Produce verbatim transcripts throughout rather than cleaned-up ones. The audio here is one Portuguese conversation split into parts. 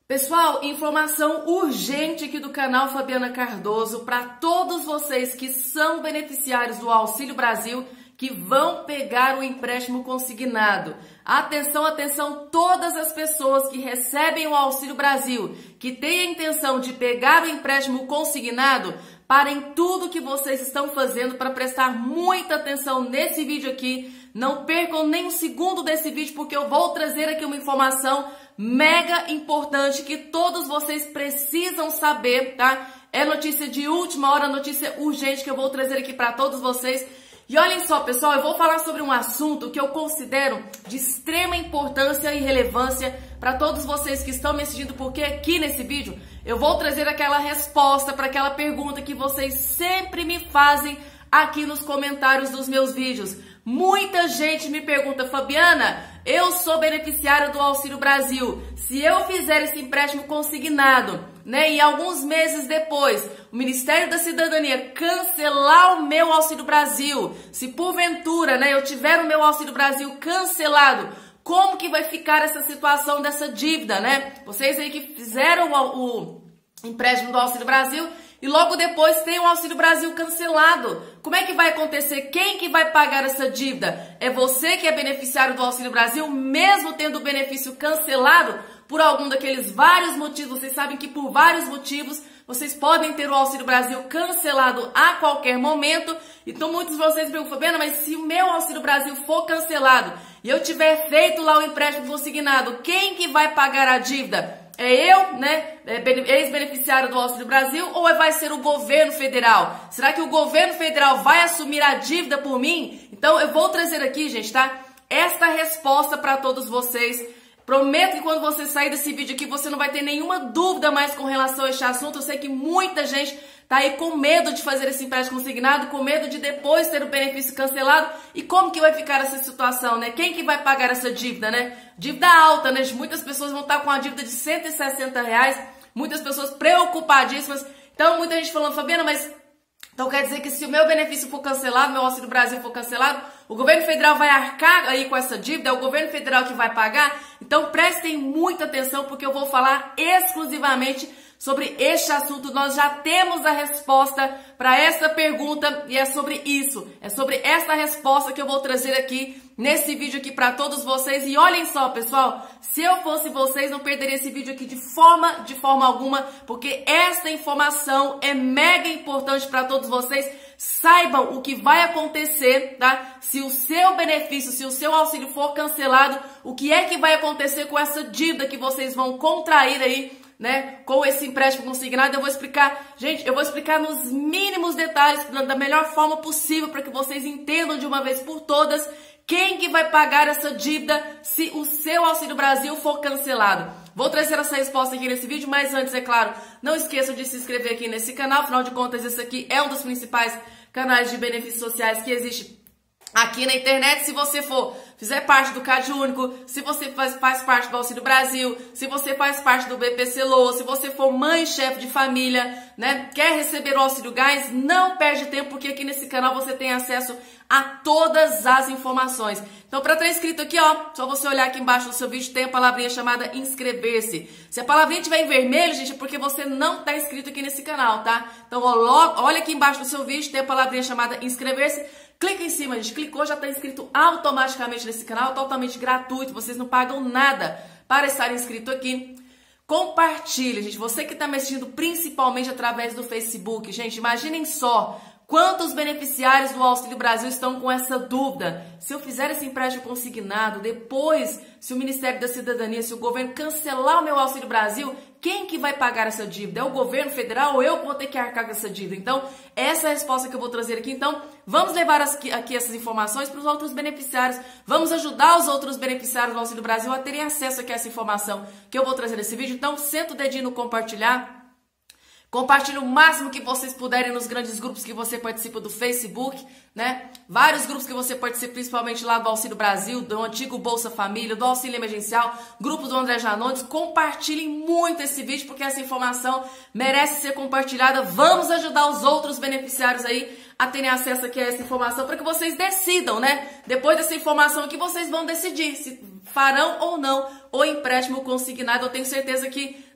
Pessoal, informação urgente aqui do canal Fabiana Cardoso para todos vocês que são beneficiários do Auxílio Brasil, que vão pegar o empréstimo consignado. Atenção, atenção, todas as pessoas que recebem o Auxílio Brasil, que têm a intenção de pegar o empréstimo consignado, parem tudo que vocês estão fazendo para prestar muita atenção nesse vídeo aqui. Não percam nem um segundo desse vídeo, porque eu vou trazer aqui uma informação mega importante que todos vocês precisam saber, tá? É notícia de última hora, notícia urgente que eu vou trazer aqui para todos vocês. E olhem só, pessoal, eu vou falar sobre um assunto que eu considero de extrema importância e relevância para todos vocês que estão me assistindo, porque aqui nesse vídeo eu vou trazer aquela resposta para aquela pergunta que vocês sempre me fazem aqui nos comentários dos meus vídeos. Muita gente me pergunta: Fabiana, eu sou beneficiária do Auxílio Brasil. Se eu fizer esse empréstimo consignado, né, e alguns meses depois o Ministério da Cidadania cancelar o meu Auxílio Brasil, se porventura, né, eu tiver o meu Auxílio Brasil cancelado, como que vai ficar essa situação dessa dívida, né? Vocês aí que fizeram o, o empréstimo do Auxílio Brasil e logo depois tem o Auxílio Brasil cancelado. Como é que vai acontecer? Quem que vai pagar essa dívida? É você que é beneficiário do Auxílio Brasil, mesmo tendo o benefício cancelado por algum daqueles vários motivos. Vocês sabem que por vários motivos vocês podem ter o Auxílio Brasil cancelado a qualquer momento. Então muitos de vocês perguntam: Fabiana, mas se o meu Auxílio Brasil for cancelado e eu tiver feito lá o empréstimo consignado, quem que vai pagar a dívida? É eu, né, ex-beneficiário do Auxílio Brasil, ou vai ser o governo federal? Será que o governo federal vai assumir a dívida por mim? Então eu vou trazer aqui, gente, tá? Esta resposta para todos vocês. Prometo que quando você sair desse vídeo aqui, você não vai ter nenhuma dúvida mais com relação a este assunto. Eu sei que muita gente tá aí com medo de fazer esse empréstimo consignado, com medo de depois ter o benefício cancelado. E como que vai ficar essa situação, né? Quem que vai pagar essa dívida, né? Dívida alta, né? Muitas pessoas vão estar com a dívida de cento e sessenta reais, muitas pessoas preocupadíssimas. Então, muita gente falando: Fabiana, mas então quer dizer que se o meu benefício for cancelado, meu Auxílio Brasil for cancelado, o governo federal vai arcar aí com essa dívida? É o governo federal que vai pagar? Então prestem muita atenção, porque eu vou falar exclusivamente sobre este assunto. Nós já temos a resposta para essa pergunta e é sobre isso. É sobre essa resposta que eu vou trazer aqui nesse vídeo aqui para todos vocês. E olhem só, pessoal, se eu fosse vocês, não perderia esse vídeo aqui de forma, de forma alguma, porque essa informação é mega importante para todos vocês. Saibam o que vai acontecer, tá? Se o seu benefício, se o seu auxílio for cancelado, o que é que vai acontecer com essa dívida que vocês vão contrair aí, né, com esse empréstimo consignado. Eu vou explicar, gente, eu vou explicar nos mínimos detalhes, da melhor forma possível, para que vocês entendam de uma vez por todas quem que vai pagar essa dívida se o seu Auxílio Brasil for cancelado. Vou trazer essa resposta aqui nesse vídeo, mas antes, é claro, não esqueçam de se inscrever aqui nesse canal. Afinal de contas, esse aqui é um dos principais canais de benefícios sociais que existe aqui na internet. Se você for, fizer parte do Cade Único, se você faz, faz parte do Auxílio Brasil, se você faz parte do B P C Loa, se você for mãe, chefe de família, né, quer receber o Auxílio Gás, não perde tempo, porque aqui nesse canal você tem acesso a todas as informações. Então, para estar inscrito aqui, ó, só você olhar aqui embaixo do seu vídeo, tem a palavrinha chamada inscrever-se. Se a palavrinha estiver em vermelho, gente, é porque você não está inscrito aqui nesse canal, tá? Então, ó, logo, olha aqui embaixo do seu vídeo, tem a palavrinha chamada inscrever-se. Clica em cima, gente. Clicou, já está inscrito automaticamente nesse canal, totalmente gratuito. Vocês não pagam nada para estar inscrito aqui. Compartilhe, gente. Você que está me assistindo principalmente através do Facebook. Gente, imaginem só quantos beneficiários do Auxílio Brasil estão com essa dúvida. Se eu fizer esse empréstimo consignado, depois, se o Ministério da Cidadania, se o governo cancelar o meu Auxílio Brasil, quem que vai pagar essa dívida? É o governo federal ou eu que vou ter que arcar com essa dívida? Então, essa é a resposta que eu vou trazer aqui. Então, vamos levar aqui essas informações para os outros beneficiários. Vamos ajudar os outros beneficiários do Auxílio Brasil a terem acesso aqui a essa informação que eu vou trazer nesse vídeo. Então, senta o dedinho no compartilhar. Compartilhe o máximo que vocês puderem nos grandes grupos que você participa do Facebook, né? Vários grupos que você participa, principalmente lá do Auxílio Brasil, do antigo Bolsa Família, do Auxílio Emergencial, grupo do André Janones. Compartilhem muito esse vídeo, porque essa informação merece ser compartilhada. Vamos ajudar os outros beneficiários aí a terem acesso aqui a essa informação, para que vocês decidam, né? Depois dessa informação aqui, vocês vão decidir se farão ou não o empréstimo consignado. Eu tenho certeza que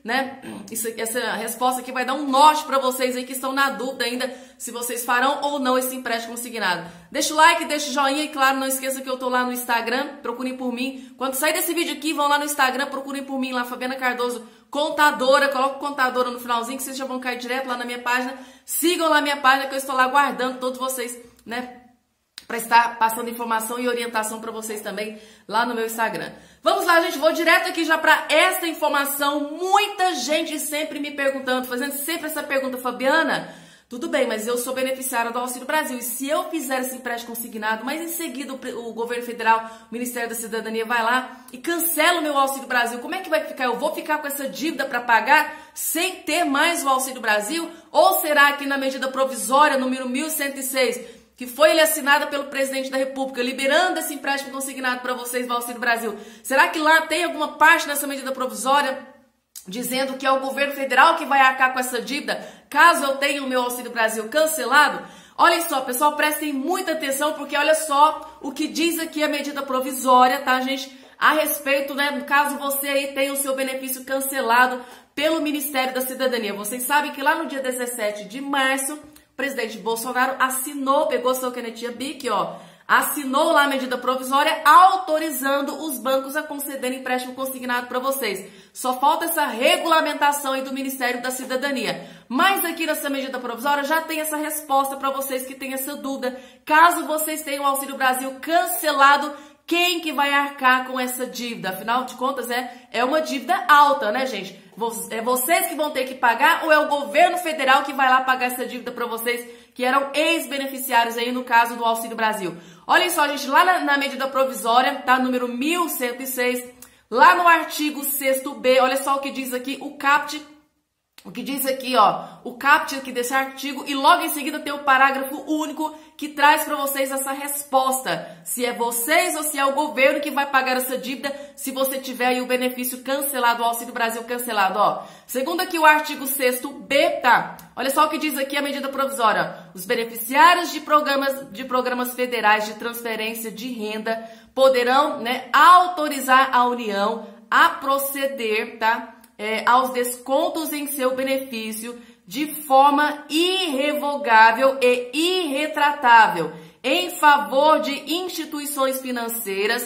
né? Isso, essa resposta aqui vai dar um norte para vocês aí que estão na dúvida ainda se vocês farão ou não esse empréstimo consignado. Deixa o like, deixa o joinha e, claro, não esqueça que eu tô lá no Instagram, procurem por mim. Quando sair desse vídeo aqui, vão lá no Instagram, procurem por mim lá, Fabiana Cardoso, contadora, coloca contadora no finalzinho que vocês já vão cair direto lá na minha página. Sigam lá a minha página que eu estou lá guardando todos vocês, né? Para estar passando informação e orientação para vocês também lá no meu Instagram. Vamos lá, gente, vou direto aqui já para essa informação. Muita gente sempre me perguntando, fazendo sempre essa pergunta, Fabiana, tudo bem, mas eu sou beneficiária do Auxílio Brasil e se eu fizer esse empréstimo consignado, mas em seguida o, o governo federal, o Ministério da Cidadania vai lá e cancela o meu Auxílio Brasil, como é que vai ficar? Eu vou ficar com essa dívida para pagar sem ter mais o Auxílio Brasil? Ou será que na medida provisória número mil cento e seis, que foi assinada pelo presidente da República, liberando esse empréstimo consignado para vocês do Auxílio Brasil, será que lá tem alguma parte nessa medida provisória dizendo que é o governo federal que vai arcar com essa dívida, caso eu tenha o meu Auxílio Brasil cancelado? Olhem só, pessoal, prestem muita atenção, porque olha só o que diz aqui a medida provisória, tá, gente? A respeito, né, caso você aí tenha o seu benefício cancelado pelo Ministério da Cidadania. Vocês sabem que lá no dia dezessete de março, o presidente Bolsonaro assinou, pegou sua canetinha Bic, ó, assinou lá a medida provisória autorizando os bancos a concederem empréstimo consignado para vocês. Só falta essa regulamentação aí do Ministério da Cidadania. Mas aqui nessa medida provisória já tem essa resposta para vocês que têm essa dúvida. Caso vocês tenham o Auxílio Brasil cancelado, quem que vai arcar com essa dívida? Afinal de contas, é, é uma dívida alta, né, gente? É vocês que vão ter que pagar ou é o governo federal que vai lá pagar essa dívida para vocês que eram ex-beneficiários aí no caso do Auxílio Brasil? Olhem só, gente, lá na, na medida provisória, tá? Número mil cento e seis, lá no artigo sexto B, olha só o que diz aqui o caput. O que diz aqui, ó, o caput aqui desse artigo, e logo em seguida tem o parágrafo único que traz para vocês essa resposta. Se é vocês ou se é o governo que vai pagar essa dívida, se você tiver aí o benefício cancelado, o Auxílio Brasil cancelado, ó. Segundo aqui o artigo sexto B, tá? Olha só o que diz aqui a medida provisória. Os beneficiários de programas, de programas federais de transferência de renda poderão, né, autorizar a União a proceder, tá? É, aos descontos em seu benefício de forma irrevogável e irretratável em favor de instituições financeiras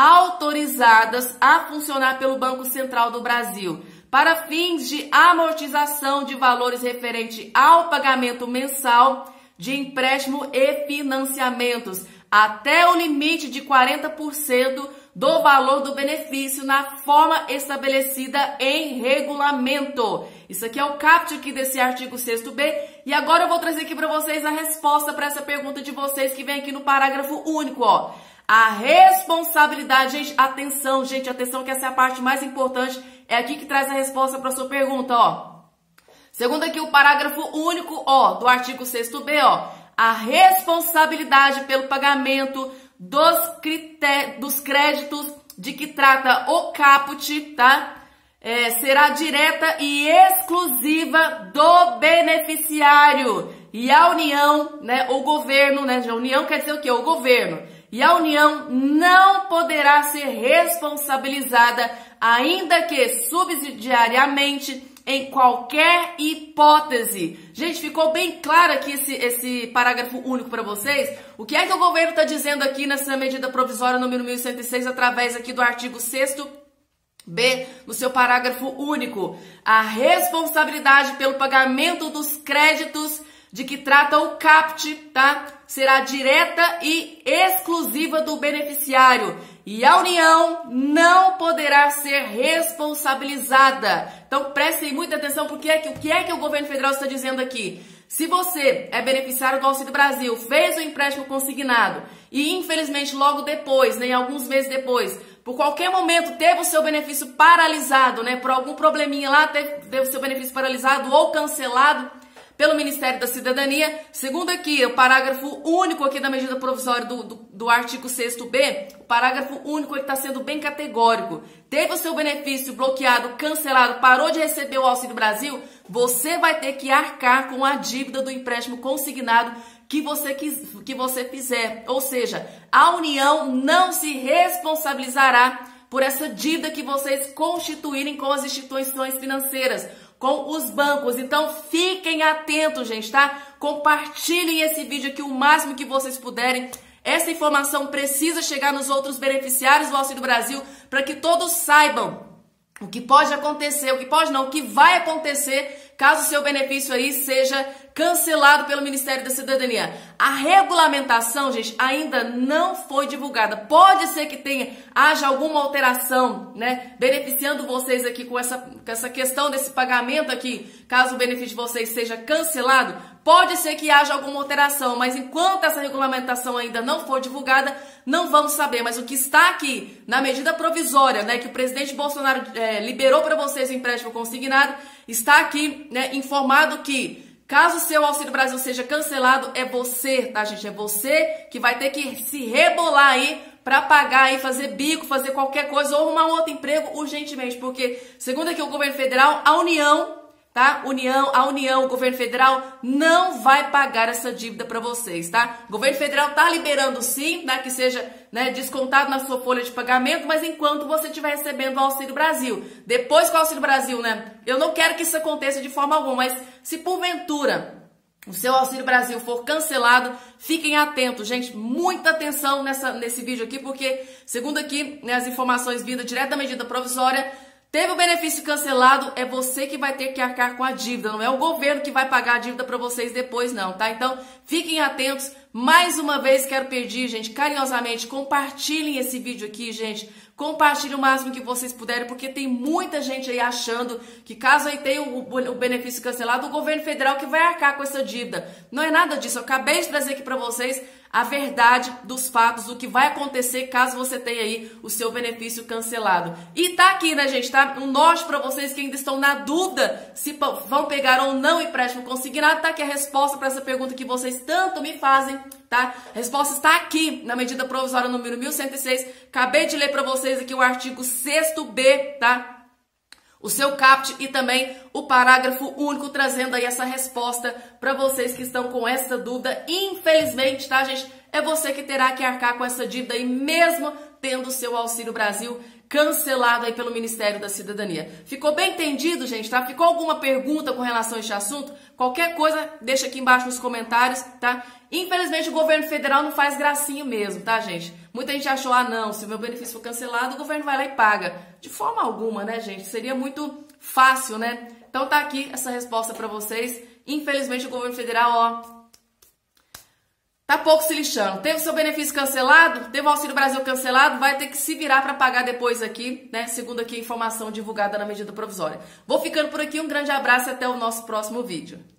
autorizadas a funcionar pelo Banco Central do Brasil para fins de amortização de valores referente ao pagamento mensal de empréstimo e financiamentos até o limite de quarenta por cento do valor do benefício na forma estabelecida em regulamento. Isso aqui é o caput aqui desse artigo sexto B. E agora eu vou trazer aqui para vocês a resposta para essa pergunta de vocês que vem aqui no parágrafo único, ó. A responsabilidade, gente, atenção, gente, atenção que essa é a parte mais importante. É aqui que traz a resposta para sua pergunta, ó. Segundo aqui o parágrafo único, ó, do artigo sexto B, ó. A responsabilidade pelo pagamento dos, critérios, dos créditos de que trata o caput, tá? É, será direta e exclusiva do beneficiário. E a União, né, o governo, né, a União quer dizer o quê? O governo. E a União não poderá ser responsabilizada, ainda que subsidiariamente, em qualquer hipótese. Gente, ficou bem claro aqui esse, esse parágrafo único para vocês? O que é que o governo está dizendo aqui nessa medida provisória número mil cento e seis, através aqui do artigo sexto B, no seu parágrafo único? A responsabilidade pelo pagamento dos créditos de que trata o caput, tá? Será direta e exclusiva do beneficiário. E a União não poderá ser responsabilizada. Então prestem muita atenção porque é que, o que é que o governo federal está dizendo aqui. Se você é beneficiário do Auxílio Brasil, fez o empréstimo consignado e infelizmente logo depois, né, alguns meses depois, por qualquer momento teve o seu benefício paralisado, né, por algum probleminha lá, teve, teve o seu benefício paralisado ou cancelado pelo Ministério da Cidadania, segundo aqui o parágrafo único aqui da medida provisória do, do, do artigo sexto B, o parágrafo único está sendo bem categórico. Teve o seu benefício bloqueado, cancelado, parou de receber o Auxílio Brasil, você vai ter que arcar com a dívida do empréstimo consignado que você, quis, que você fizer. Ou seja, a União não se responsabilizará por essa dívida que vocês constituírem com as instituições financeiras, com os bancos. Então fiquem atentos, gente, tá? Compartilhem esse vídeo aqui o máximo que vocês puderem. Essa informação precisa chegar nos outros beneficiários do Auxílio Brasil para que todos saibam o que pode acontecer, o que pode não, o que vai acontecer caso o seu benefício aí seja cancelado pelo Ministério da Cidadania. A regulamentação, gente, ainda não foi divulgada. Pode ser que tenha, haja alguma alteração, né, beneficiando vocês aqui com essa, com essa questão desse pagamento aqui, caso o benefício de vocês seja cancelado. Pode ser que haja alguma alteração, mas enquanto essa regulamentação ainda não for divulgada, não vamos saber. Mas o que está aqui na medida provisória, né, que o presidente Bolsonaro é, liberou para vocês o empréstimo consignado, está aqui, né, informado que caso o seu Auxílio Brasil seja cancelado, é você, tá, gente? É você que vai ter que se rebolar aí para pagar aí, fazer bico, fazer qualquer coisa ou arrumar um outro emprego urgentemente, porque segundo aqui o governo federal, a União, tá? União, a União, o governo federal não vai pagar essa dívida para vocês, tá? O governo federal tá liberando sim, né, que seja, né, descontado na sua folha de pagamento, mas enquanto você estiver recebendo o Auxílio Brasil. Depois que o Auxílio Brasil, né, eu não quero que isso aconteça de forma alguma, mas se porventura o seu Auxílio Brasil for cancelado, fiquem atentos, gente, muita atenção nessa, nesse vídeo aqui, porque segundo aqui, né, as informações vindas direto da medida provisória, teve o benefício cancelado, é você que vai ter que arcar com a dívida, não é o governo que vai pagar a dívida para vocês depois não, tá? Então, fiquem atentos. Mais uma vez, quero pedir, gente, carinhosamente, compartilhem esse vídeo aqui, gente. Compartilhem o máximo que vocês puderem, porque tem muita gente aí achando que caso aí tenha o, o benefício cancelado, o governo federal que vai arcar com essa dívida. Não é nada disso, eu acabei de trazer aqui para vocês a verdade dos fatos, o que vai acontecer caso você tenha aí o seu benefício cancelado. E tá aqui, né, gente, tá? Um norte para vocês que ainda estão na dúvida se vão pegar ou não o empréstimo consignado, tá aqui a resposta para essa pergunta que vocês tanto me fazem, tá? A resposta está aqui na medida provisória número mil cento e seis. Acabei de ler para vocês aqui o artigo sexto B, tá? O seu caput e também o parágrafo único, trazendo aí essa resposta para vocês que estão com essa dúvida. Infelizmente, tá, gente? É você que terá que arcar com essa dívida aí, mesmo tendo o seu Auxílio Brasil cancelado aí pelo Ministério da Cidadania. Ficou bem entendido, gente, tá? Ficou alguma pergunta com relação a este assunto? Qualquer coisa, deixa aqui embaixo nos comentários, tá? Infelizmente, o governo federal não faz gracinha mesmo, tá, gente? Muita gente achou, ah, não, se o meu benefício for cancelado, o governo vai lá e paga. De forma alguma, né, gente? Seria muito fácil, né? Então tá aqui essa resposta pra vocês. Infelizmente, o governo federal, ó, tá pouco se lixando. Teve seu benefício cancelado, teve o Auxílio Brasil cancelado, vai ter que se virar para pagar depois aqui, né? Segundo aqui a informação divulgada na medida provisória. Vou ficando por aqui, um grande abraço e até o nosso próximo vídeo.